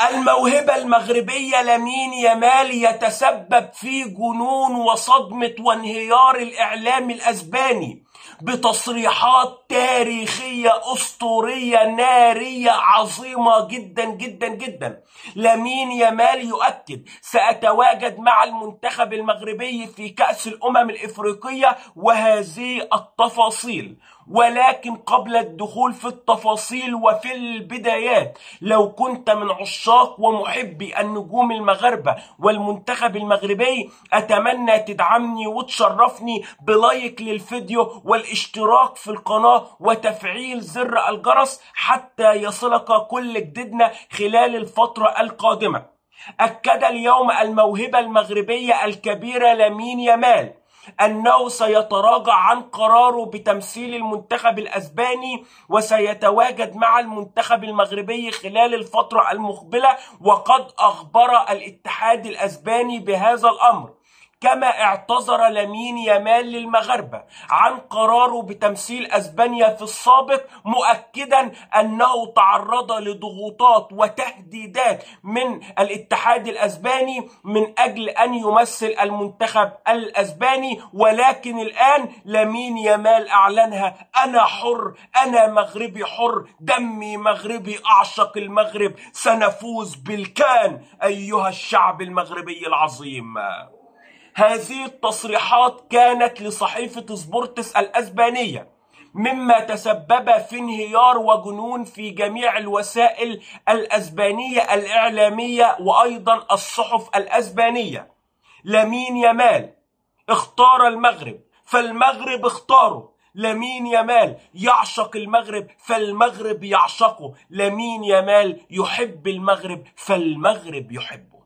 الموهبة المغربية لامين يامال يتسبب في جنون وصدمة وانهيار الإعلام الأسباني بتصريحات تاريخية أسطورية نارية عظيمة جدا جدا جدا. لامين يامال يؤكد: سأتواجد مع المنتخب المغربي في كأس الأمم الإفريقية وهذه التفاصيل. ولكن قبل الدخول في التفاصيل وفي البدايات، لو كنت من عشاق ومحبي النجوم المغاربة والمنتخب المغربي، أتمنى تدعمني وتشرفني بلايك للفيديو والاشتراك في القناة وتفعيل زر الجرس حتى يصلك كل جديدنا خلال الفترة القادمة. أكد اليوم الموهبة المغربية الكبيرة لامين يامال أنه سيتراجع عن قراره بتمثيل المنتخب الأسباني وسيتواجد مع المنتخب المغربي خلال الفترة المقبلة، وقد أخبر الاتحاد الأسباني بهذا الأمر. كما اعتذر لامين يامال للمغاربة عن قراره بتمثيل أسبانيا في السابق، مؤكدا أنه تعرض لضغوطات وتهديدات من الاتحاد الأسباني من أجل أن يمثل المنتخب الأسباني. ولكن الآن لامين يامال أعلنها: أنا حر، أنا مغربي حر، دمي مغربي، أعشق المغرب، سنفوز بالكان أيها الشعب المغربي العظيم. هذه التصريحات كانت لصحيفة سبورتس الأسبانية، مما تسبب في انهيار وجنون في جميع الوسائل الأسبانية الإعلامية وأيضا الصحف الأسبانية. لامين يامال اختار المغرب فالمغرب اختاره. لامين يامال يعشق المغرب فالمغرب يعشقه. لامين يامال يحب المغرب فالمغرب يحبه.